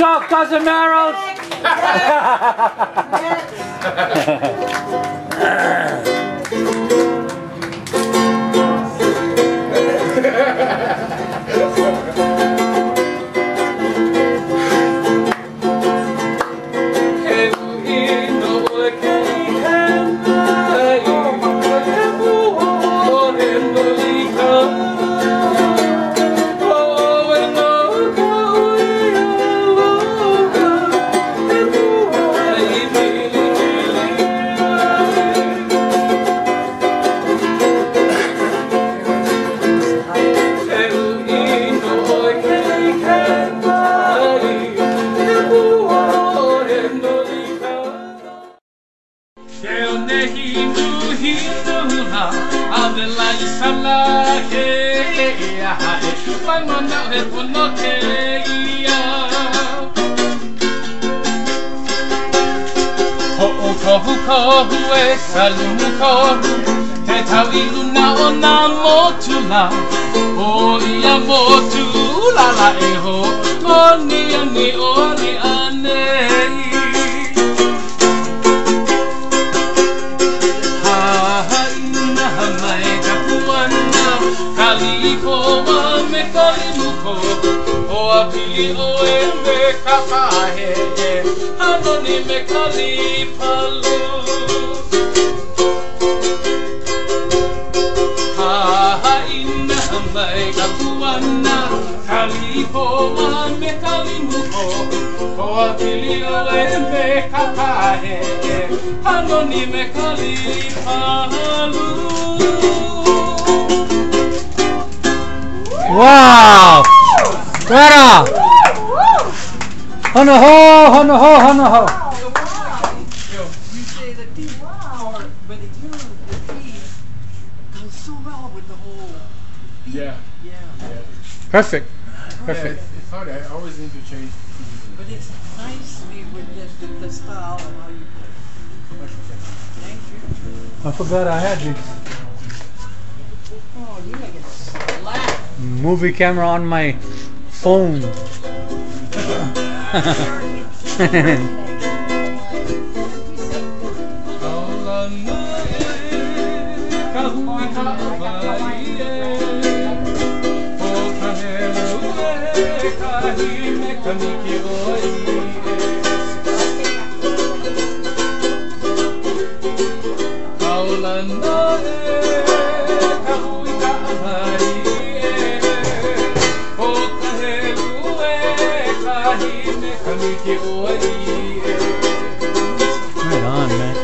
job, Casimiro! Wow! Greta! Hana ho, hana ho, hana ho. You say the tea, wow, but the tea goes so well with the whole beat. Yeah. Perfect. Perfect. Yeah, it's hard. I always interchange. But it's nicely with the style and how you play. Thank you. I forgot I had this Oh, you make it slap. movie camera on my phone. Right on, man.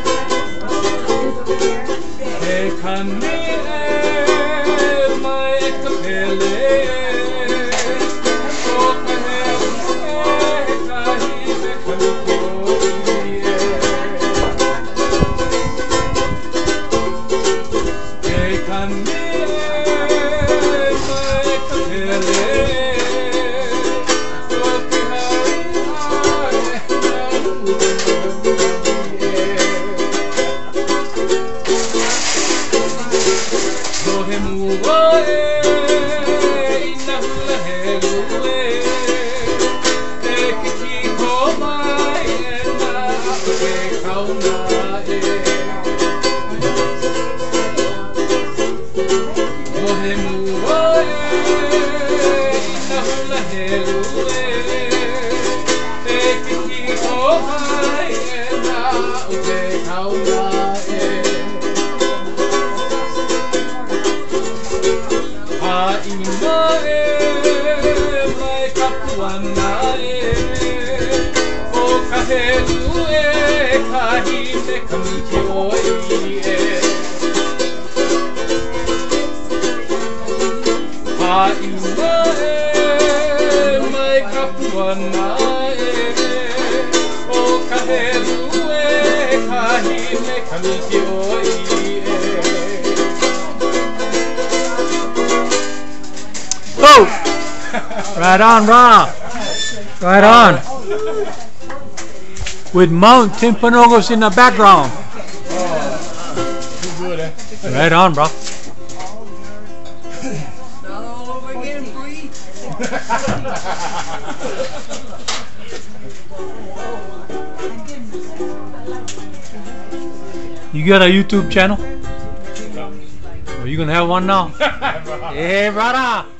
Oh! Right on, Ra. Right on. With Mount Timpanogos in the background. Too good, eh? Right on, bro. Not all over again, free. You got a YouTube channel? Oh, you gonna have one now? Hey, brother!